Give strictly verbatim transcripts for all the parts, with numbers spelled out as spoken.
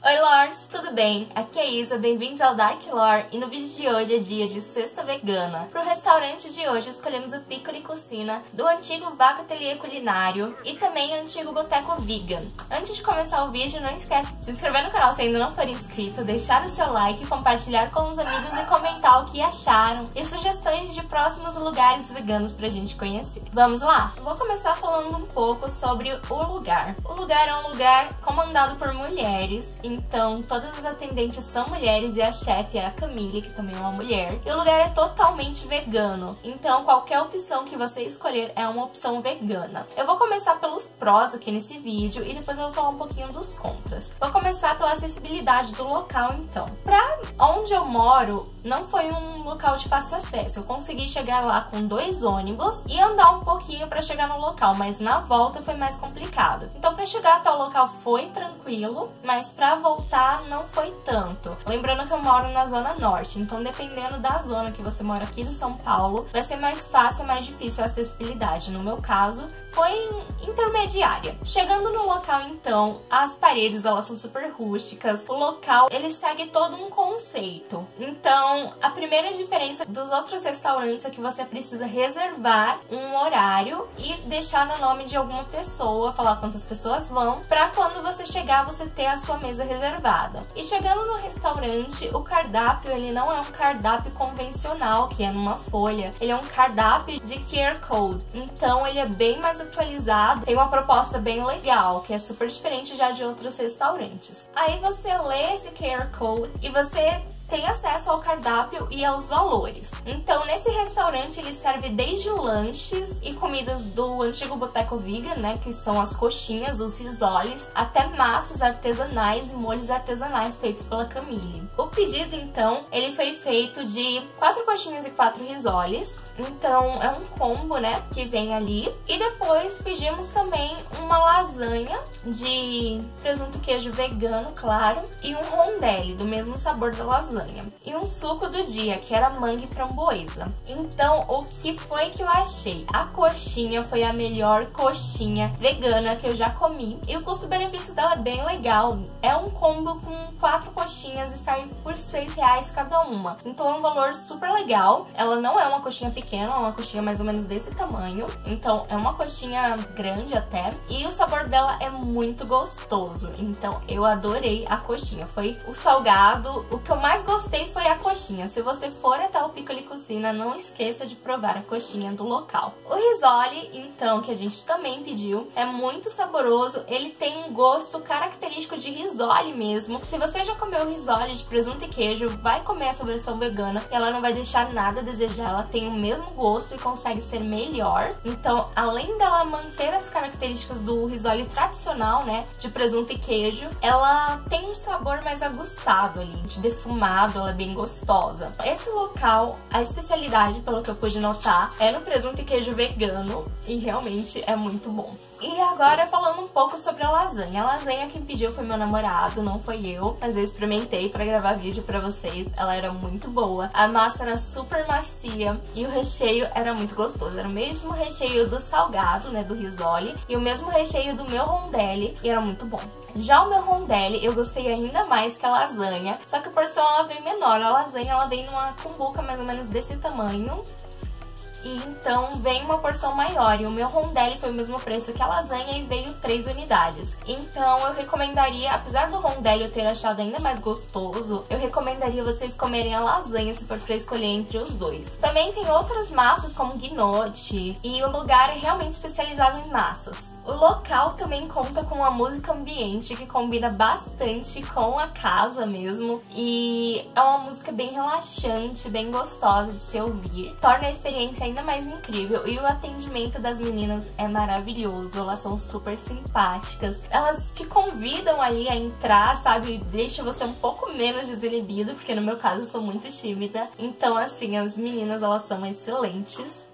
Oi Lords, tudo bem? Aqui é a Isa, bem-vindos ao Dark Lore e no vídeo de hoje é dia de Sexta Vegana. Pro restaurante de hoje escolhemos o Piccoli Cucina do antigo Vaca Ateliê Culinário e também o antigo Boteco Vegan. Antes de começar o vídeo, não esquece de se inscrever no canal se ainda não for inscrito, deixar o seu like, compartilhar com os amigos e comentar o que acharam e sugestões de próximos lugares veganos pra gente conhecer. Vamos lá? Eu vou começar falando um pouco sobre o lugar. O lugar é um lugar comandado por mulheres, então todas as atendentes são mulheres e a chefe é a Camille, que também é uma mulher. E o lugar é totalmente vegano, então qualquer opção que você escolher é uma opção vegana. Eu vou começar pelos prós aqui nesse vídeo e depois eu vou falar um pouquinho dos contras. Vou começar pela acessibilidade do local então. Pra onde eu moro, não foi um local de fácil acesso. Eu consegui chegar lá com dois ônibus e andar um pouquinho pra chegar no local, mas na volta foi mais complicado. Então pra chegar até o local foi tranquilo, mas pra voltar não foi tanto. Lembrando que eu moro na zona norte, então dependendo da zona que você mora aqui de São Paulo, vai ser mais fácil ou mais difícil a acessibilidade. No meu caso, foi intermediária. Chegando no local então, as paredes elas são super rústicas, o local ele segue todo um conceito. Então, a primeira diferença dos outros restaurantes é que você precisa reservar um horário e deixar no nome de alguma pessoa, falar quantas pessoas vão, pra quando você chegar você ter a sua mesa reservada. E chegando no restaurante, o cardápio ele não é um cardápio convencional, que é numa folha, ele é um cardápio de Q R Code, então ele é bem mais atualizado, tem uma proposta bem legal, que é super diferente já de outros restaurantes. Aí você lê esse Q R Code e você tem acesso ao cardápio e aos valores. Então, nesse restaurante, ele serve desde lanches e comidas do antigo Boteco Vegan, né, que são as coxinhas, os risoles, até massas artesanais e molhos artesanais feitos pela Camille. O pedido, então, ele foi feito de quatro coxinhas e quatro risoles. Então, é um combo, né, que vem ali. E depois pedimos também uma lasanha de presunto queijo vegano, claro, e um rondelli, do mesmo sabor da lasanha. E um suco do dia, que era manga e framboesa. Então, o que foi que eu achei? A coxinha foi a melhor coxinha vegana que eu já comi. E o custo-benefício dela é bem legal. É um combo com quatro coxinhas e sai por seis reais cada uma. Então, é um valor super legal. Ela não é uma coxinha pequena, é uma coxinha mais ou menos desse tamanho. Então, é uma coxinha grande até. E o sabor dela é muito gostoso. Então, eu adorei a coxinha. Foi o salgado. O que eu mais gostei foi a coxinha. Se você for até o Piccoli Cucina, não esqueça de provar a coxinha do local. O risole, então, que a gente também pediu, é muito saboroso. Ele tem um gosto característico de risole mesmo. Se você já comeu risole de presunto e queijo, vai comer essa versão vegana e ela não vai deixar nada a desejar. Ela tem o mesmo gosto e consegue ser melhor. Então, além dela manter as características do risole tradicional, né, de presunto e queijo, ela tem um sabor mais aguçado ali, de defumado. Ela é bem gostosa. Esse local, a especialidade, pelo que eu pude notar, é no presunto e queijo vegano e realmente é muito bom. E agora falando um pouco sobre a lasanha. A lasanha quem pediu foi meu namorado, não foi eu, mas eu experimentei pra gravar vídeo pra vocês. Ela era muito boa, a massa era super macia e o recheio era muito gostoso. Era o mesmo recheio do salgado, né, do risole, e o mesmo recheio do meu rondelli e era muito bom. Já o meu rondelli eu gostei ainda mais que a lasanha, só que a porção ela vem menor. A lasanha ela vem numa cumbuca mais ou menos desse tamanho. E então vem uma porção maior, e o meu rondelli foi o mesmo preço que a lasanha e veio três unidades. Então eu recomendaria, apesar do rondelli eu ter achado ainda mais gostoso, eu recomendaria vocês comerem a lasanha se for pra escolher entre os dois. Também tem outras massas como guinote, e o lugar é realmente especializado em massas. O local também conta com uma música ambiente que combina bastante com a casa mesmo, e é uma música bem relaxante, bem gostosa de se ouvir, torna a experiência ainda mais incrível. E o atendimento das meninas é maravilhoso, elas são super simpáticas, elas te convidam ali a entrar, sabe, deixa você um pouco menos desinibido, porque no meu caso eu sou muito tímida, então assim, as meninas elas são excelentes.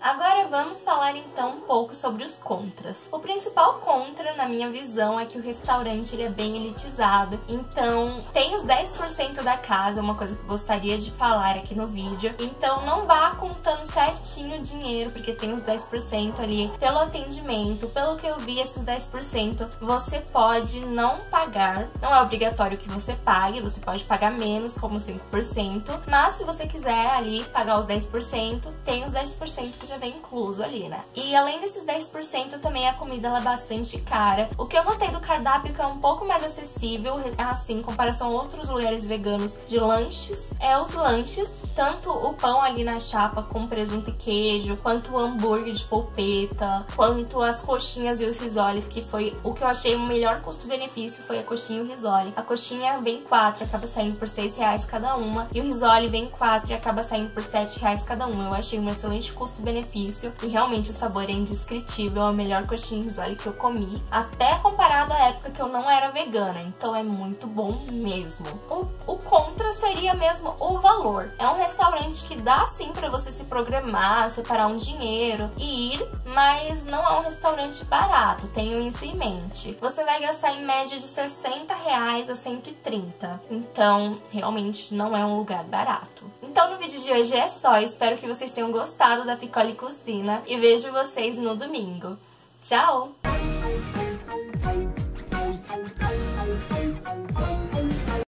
Agora vamos falar então um pouco sobre os contras. O principal contra, na minha visão, é que o restaurante ele é bem elitizado. Então, tem os dez por cento da casa, uma coisa que eu gostaria de falar aqui no vídeo. Então, não vá contando certinho o dinheiro, porque tem os dez por cento ali pelo atendimento. Pelo que eu vi, esses dez por cento você pode não pagar. Não é obrigatório que você pague, você pode pagar menos, como cinco por cento. Mas se você quiser ali pagar os dez por cento, tem os dez por cento que já vem incluso ali, né? E além desses dez por cento, também a comida ela é bastante cara. O que eu notei do cardápio que é um pouco mais acessível, assim, em comparação a outros lugares veganos de lanches, é os lanches. Tanto o pão ali na chapa com presunto e queijo, quanto o hambúrguer de polpeta, quanto as coxinhas e os risoles, que foi o que eu achei o melhor custo-benefício, foi a coxinha e o risole. A coxinha vem quatro, acaba saindo por seis reais cada uma, e o risole vem quatro e acaba saindo por sete reais cada uma. Eu achei um excelente custo-benefício e realmente o sabor é indescritível, é a melhor coxinha e risole que eu comi, até comparado à época que eu não era vegana, então é muito bom mesmo. O, o contra seria mesmo o valor. É um restaurante que dá sim pra você se programar, separar um dinheiro e ir, mas não é um restaurante barato, tenham isso em mente. Você vai gastar em média de sessenta reais a cento e trinta, então realmente não é um lugar barato. Então no vídeo de hoje é só, espero que vocês tenham gostado da Piccoli Cucina e vejo vocês no domingo. Tchau!